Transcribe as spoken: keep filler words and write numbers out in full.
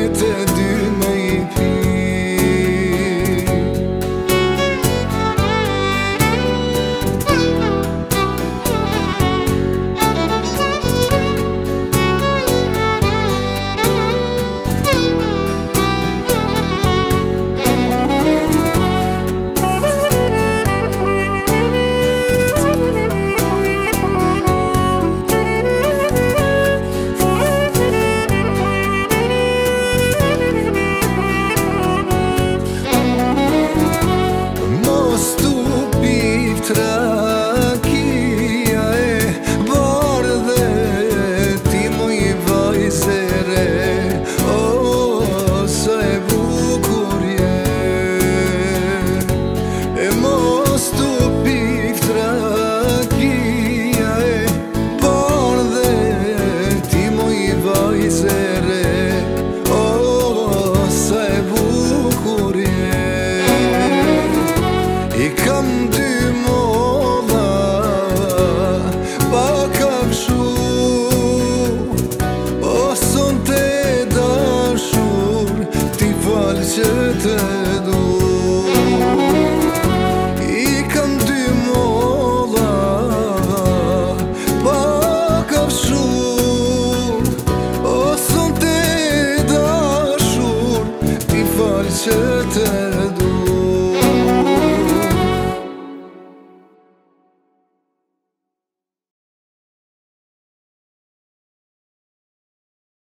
të dy me i pi. Trakia e bardhë dhe ti mu i vajzere, o, sa e bukur je. E mos tu pif trakia e bardhë dhe ti mu i vajzere, o, sa e bukur je. I kam dy që të du. I kam dy molla, pa kafshur, o son të dashur, ti fal që të